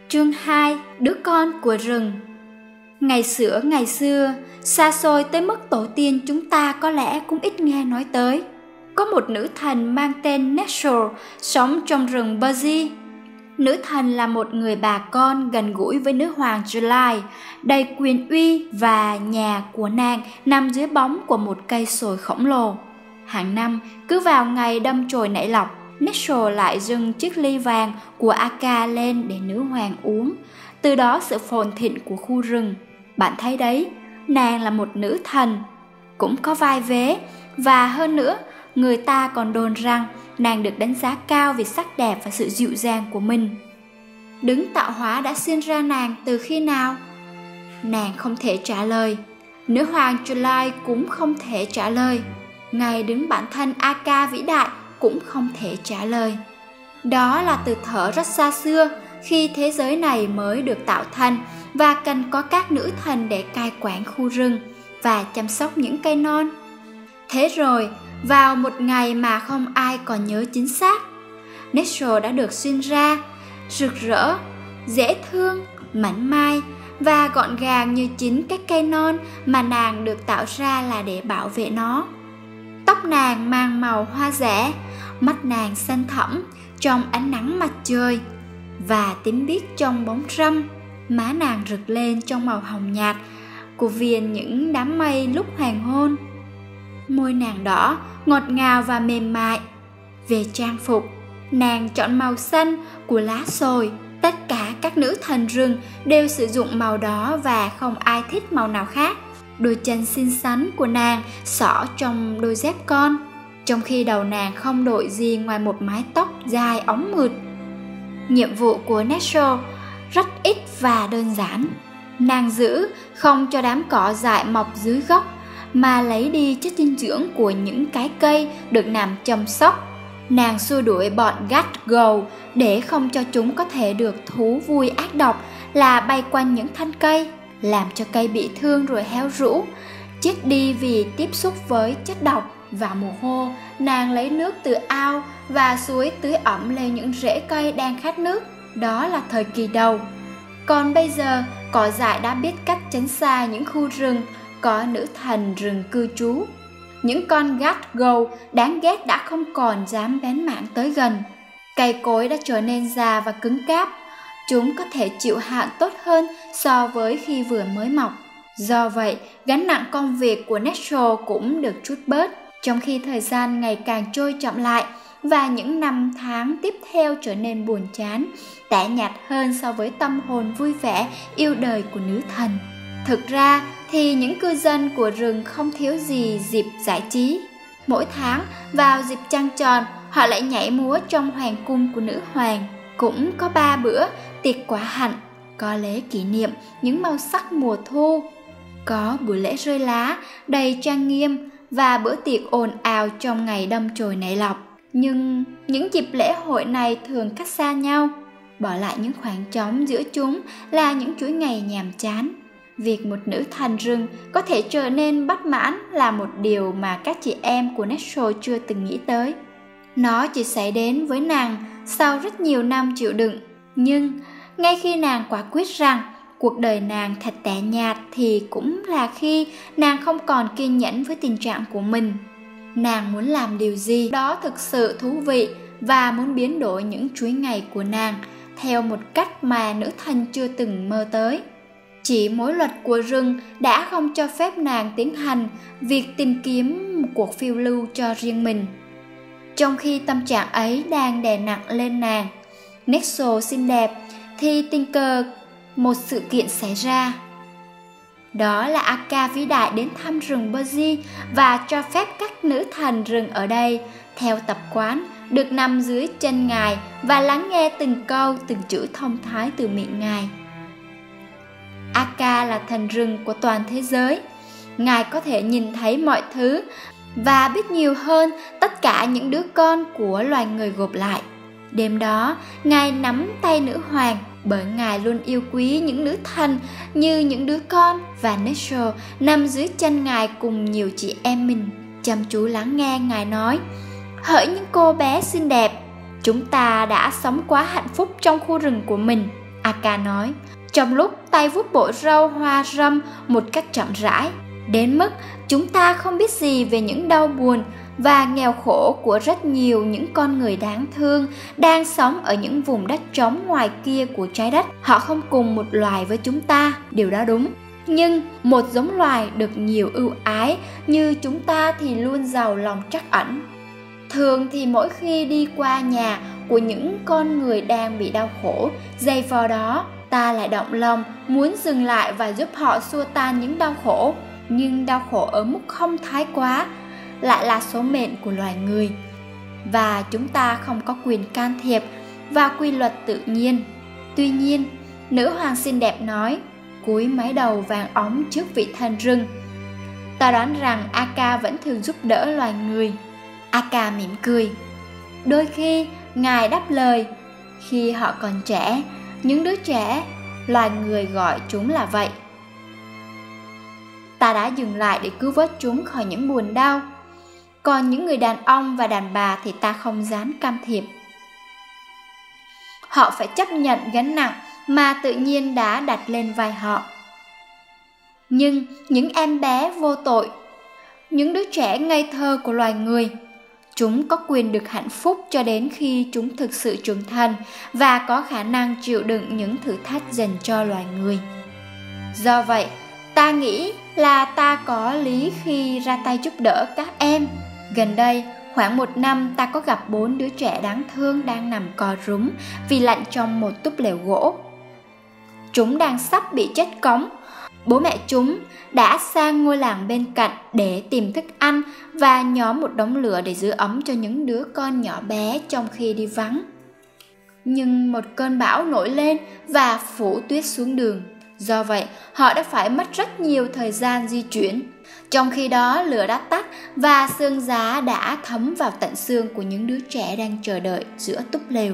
Chương 2. Đứa con của rừng. Ngày xưa, xa xôi tới mức tổ tiên chúng ta có lẽ cũng ít nghe nói tới. Có một nữ thần mang tên Nestor sống trong rừng Berzi. Nữ thần là một người bà con gần gũi với nữ hoàng July, đầy quyền uy, và nhà của nàng nằm dưới bóng của một cây sồi khổng lồ. Hàng năm, cứ vào ngày đâm chồi nảy lọc, Nestor lại dâng chiếc ly vàng của Aka lên để nữ hoàng uống, từ đó sự phồn thịnh của khu rừng. Bạn thấy đấy, nàng là một nữ thần, cũng có vai vế, và hơn nữa, người ta còn đồn rằng nàng được đánh giá cao vì sắc đẹp và sự dịu dàng của mình. Đấng tạo hóa đã sinh ra nàng từ khi nào? Nàng không thể trả lời. Nữ hoàng July cũng không thể trả lời. Ngay đứng bản thân Aka vĩ đại cũng không thể trả lời. Đó là từ thuở rất xa xưa, khi thế giới này mới được tạo thành và cần có các nữ thần để cai quản khu rừng và chăm sóc những cây non. Thế rồi, vào một ngày mà không ai còn nhớ chính xác, Nestor đã được sinh ra, rực rỡ, dễ thương, mảnh mai và gọn gàng như chính cái cây non mà nàng được tạo ra là để bảo vệ nó. Tóc nàng mang màu hoa rẻ, mắt nàng xanh thẳm trong ánh nắng mặt trời và tím biếc trong bóng râm, má nàng rực lên trong màu hồng nhạt của viền những đám mây lúc hoàng hôn. Môi nàng đỏ, ngọt ngào và mềm mại. Về trang phục, nàng chọn màu xanh của lá sồi. Tất cả các nữ thần rừng đều sử dụng màu đó và không ai thích màu nào khác. Đôi chân xinh xắn của nàng xỏ trong đôi dép con, trong khi đầu nàng không đội gì ngoài một mái tóc dài óng mượt. Nhiệm vụ của Nestor rất ít và đơn giản. Nàng giữ không cho đám cỏ dại mọc dưới gốc, mà lấy đi chất dinh dưỡng của những cái cây được nàng chăm sóc. Nàng xua đuổi bọn gắt gầu để không cho chúng có thể được thú vui ác độc là bay quanh những thân cây, làm cho cây bị thương rồi héo rũ, chết đi vì tiếp xúc với chất độc. Vào mùa khô, nàng lấy nước từ ao và suối tưới ẩm lên những rễ cây đang khát nước. Đó là thời kỳ đầu. Còn bây giờ, cỏ dại đã biết cách tránh xa những khu rừng có nữ thần rừng cư trú. Những con gắt gầu đáng ghét đã không còn dám bén mảng tới gần. Cây cối đã trở nên già và cứng cáp. Chúng có thể chịu hạn tốt hơn so với khi vừa mới mọc. Do vậy, gánh nặng công việc của Nestor cũng được trút bớt, trong khi thời gian ngày càng trôi chậm lại và những năm tháng tiếp theo trở nên buồn chán, tẻ nhạt hơn so với tâm hồn vui vẻ, yêu đời của nữ thần. Thực ra thì những cư dân của rừng không thiếu gì dịp giải trí. Mỗi tháng, vào dịp trăng tròn, họ lại nhảy múa trong hoàng cung của nữ hoàng. Cũng có 3 bữa tiệc quả hạnh, có lễ kỷ niệm những màu sắc mùa thu, có buổi lễ rơi lá đầy trang nghiêm và bữa tiệc ồn ào trong ngày đâm chồi nảy lọc. Nhưng những dịp lễ hội này thường cách xa nhau, bỏ lại những khoảng trống giữa chúng là những chuỗi ngày nhàm chán. Việc một nữ thần rừng có thể trở nên bất mãn là một điều mà các chị em của Nestor chưa từng nghĩ tới. Nó chỉ xảy đến với nàng sau rất nhiều năm chịu đựng. Nhưng ngay khi nàng quả quyết rằng cuộc đời nàng thật tẻ nhạt thì cũng là khi nàng không còn kiên nhẫn với tình trạng của mình. Nàng muốn làm điều gì đó thực sự thú vị và muốn biến đổi những chuỗi ngày của nàng theo một cách mà nữ thần chưa từng mơ tới. Chỉ mỗi luật của rừng đã không cho phép nàng tiến hành việc tìm kiếm một cuộc phiêu lưu cho riêng mình. Trong khi tâm trạng ấy đang đè nặng lên nàng, Nestor xinh đẹp, thì tình cờ một sự kiện xảy ra. Đó là Aka vĩ đại đến thăm rừng Berzi và cho phép các nữ thần rừng ở đây, theo tập quán, được nằm dưới chân ngài và lắng nghe từng câu, từng chữ thông thái từ miệng ngài. Aka là thần rừng của toàn thế giới. Ngài có thể nhìn thấy mọi thứ và biết nhiều hơn tất cả những đứa con của loài người gộp lại. Đêm đó, Ngài nắm tay nữ hoàng, bởi Ngài luôn yêu quý những nữ thần như những đứa con, và Nestor nằm dưới chân Ngài cùng nhiều chị em mình, chăm chú lắng nghe Ngài nói: "Hỡi những cô bé xinh đẹp, chúng ta đã sống quá hạnh phúc trong khu rừng của mình. Aka nói, trong lúc tay vuốt bộ râu hoa râm một cách chậm rãi, đến mức chúng ta không biết gì về những đau buồn và nghèo khổ của rất nhiều những con người đáng thương đang sống ở những vùng đất trống ngoài kia của trái đất. Họ không cùng một loài với chúng ta, điều đó đúng. Nhưng một giống loài được nhiều ưu ái như chúng ta thì luôn giàu lòng trắc ẩn. Thường thì mỗi khi đi qua nhà của những con người đang bị đau khổ, giây phút đó ta lại động lòng muốn dừng lại và giúp họ xua tan những đau khổ. Nhưng đau khổ ở mức không thái quá lại là số mệnh của loài người, và chúng ta không có quyền can thiệp vào quy luật tự nhiên. Tuy nhiên, nữ hoàng xinh đẹp nói, cúi mái đầu vàng óng trước vị thần rừng, ta đoán rằng Aka vẫn thường giúp đỡ loài người. Aka mỉm cười. Đôi khi ngài đáp lời, khi họ còn trẻ, những đứa trẻ, loài người gọi chúng là vậy. Ta đã dừng lại để cứu vớt chúng khỏi những buồn đau. Còn những người đàn ông và đàn bà thì ta không dám can thiệp. Họ phải chấp nhận gánh nặng mà tự nhiên đã đặt lên vai họ. Nhưng những em bé vô tội, những đứa trẻ ngây thơ của loài người, chúng có quyền được hạnh phúc cho đến khi chúng thực sự trưởng thành và có khả năng chịu đựng những thử thách dành cho loài người. Do vậy, ta nghĩ là ta có lý khi ra tay giúp đỡ các em. Gần đây, khoảng 1 năm ta có gặp 4 đứa trẻ đáng thương đang nằm co rúm vì lạnh trong một túp lều gỗ. Chúng đang sắp bị chết cóng. Bố mẹ chúng đã sang ngôi làng bên cạnh để tìm thức ăn và nhóm một đống lửa để giữ ấm cho những đứa con nhỏ bé trong khi đi vắng. Nhưng một cơn bão nổi lên và phủ tuyết xuống đường. Do vậy, họ đã phải mất rất nhiều thời gian di chuyển. Trong khi đó, lửa đã tắt và sương giá đã thấm vào tận xương của những đứa trẻ đang chờ đợi giữa túp lều.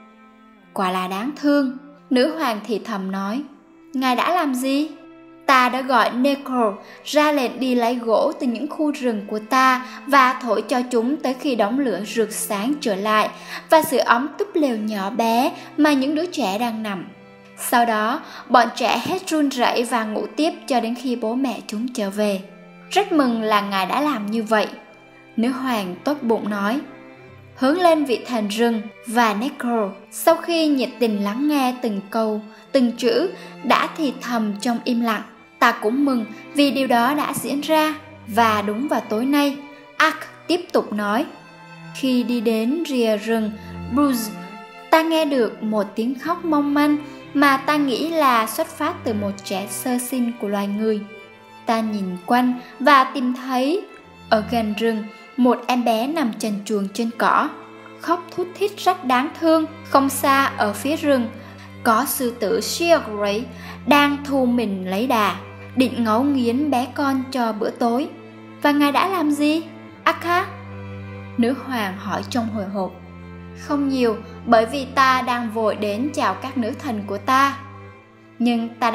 Quả là đáng thương, nữ hoàng thì thầm nói. Ngài đã làm gì? Ta đã gọi Necro ra lệnh đi lấy gỗ từ những khu rừng của ta và thổi cho chúng tới khi đống lửa rực sáng trở lại và sưởi ấm túp lều nhỏ bé mà những đứa trẻ đang nằm. Sau đó, bọn trẻ hết run rẩy và ngủ tiếp cho đến khi bố mẹ chúng trở về. Rất mừng là ngài đã làm như vậy, nữ hoàng tốt bụng nói. Hướng lên vị thần rừng và Necro, sau khi nhiệt tình lắng nghe từng câu, từng chữ đã thì thầm trong im lặng. Ta cũng mừng vì điều đó đã diễn ra. Và đúng vào tối nay, Ak tiếp tục nói. Khi đi đến rìa rừng Bruce, ta nghe được một tiếng khóc mong manh mà ta nghĩ là xuất phát từ một trẻ sơ sinh của loài người. Ta nhìn quanh và tìm thấy ở gần rừng một em bé nằm trần truồng trên cỏ, khóc thút thít rất đáng thương. Không xa ở phía rừng có sư tử Sheagrey đang thu mình lấy đà, định ngấu nghiến bé con cho bữa tối. Và ngài đã làm gì, Aka? Nữ hoàng hỏi trong hồi hộp. Không nhiều, bởi vì ta đang vội đến chào các nữ thần của ta. Nhưng ta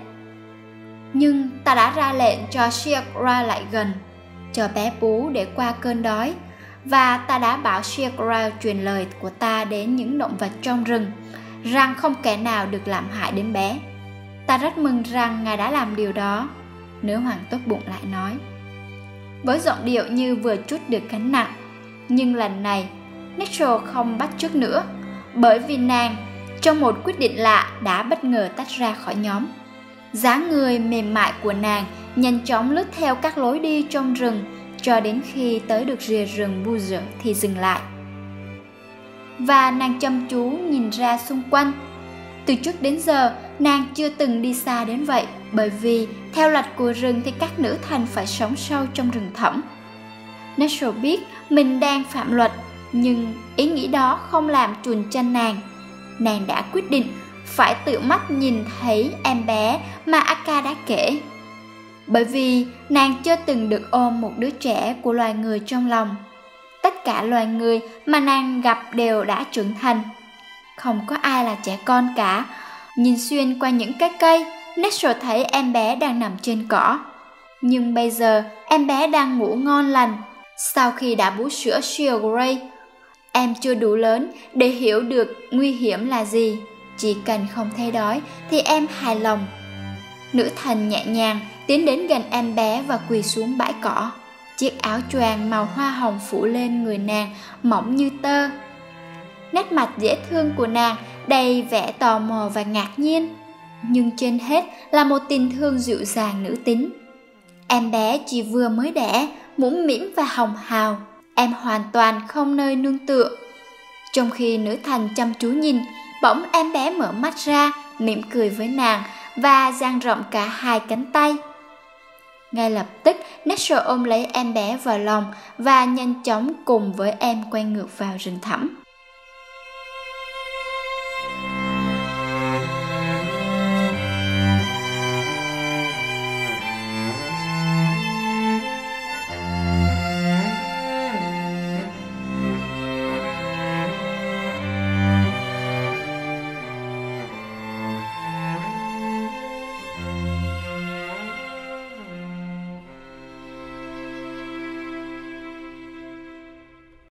đã ra lệnh cho Sheagra lại gần, cho bé bú để qua cơn đói. Và ta đã bảo Sheagra truyền lời của ta đến những động vật trong rừng, rằng không kẻ nào được làm hại đến bé. Ta rất mừng rằng ngài đã làm điều đó, nữ hoàng tốt bụng lại nói, với giọng điệu như vừa trút được gánh nặng. Nhưng lần này, Necro không bắt chước nữa, bởi vì nàng, trong một quyết định lạ, đã bất ngờ tách ra khỏi nhóm. Dáng người mềm mại của nàng nhanh chóng lướt theo các lối đi trong rừng cho đến khi tới được rìa rừng Buzer thì dừng lại. Và nàng chăm chú nhìn ra xung quanh. Từ trước đến giờ, nàng chưa từng đi xa đến vậy, bởi vì theo luật của rừng thì các nữ thần phải sống sâu trong rừng thẳm. Necro biết mình đang phạm luật, nhưng ý nghĩ đó không làm chùn chân nàng. Nàng đã quyết định phải tự mắt nhìn thấy em bé mà Aka đã kể. Bởi vì nàng chưa từng được ôm một đứa trẻ của loài người trong lòng. Tất cả loài người mà nàng gặp đều đã trưởng thành. Không có ai là trẻ con cả. Nhìn xuyên qua những cái cây, Necro thấy em bé đang nằm trên cỏ. Nhưng bây giờ em bé đang ngủ ngon lành. Sau khi đã bú sữa Sheagrey, em chưa đủ lớn để hiểu được nguy hiểm là gì. Chỉ cần không thấy đói thì em hài lòng. Nữ thần nhẹ nhàng tiến đến gần em bé và quỳ xuống bãi cỏ. Chiếc áo choàng màu hoa hồng phủ lên người nàng mỏng như tơ. Nét mặt dễ thương của nàng đầy vẻ tò mò và ngạc nhiên, nhưng trên hết là một tình thương dịu dàng nữ tính. Em bé chỉ vừa mới đẻ, mũm mĩm và hồng hào, em hoàn toàn không nơi nương tựa. Trong khi nữ thần chăm chú nhìn, bỗng em bé mở mắt ra, mỉm cười với nàng và dang rộng cả hai cánh tay. Ngay lập tức, Nestor ôm lấy em bé vào lòng và nhanh chóng cùng với em quay ngược vào rừng thẳm.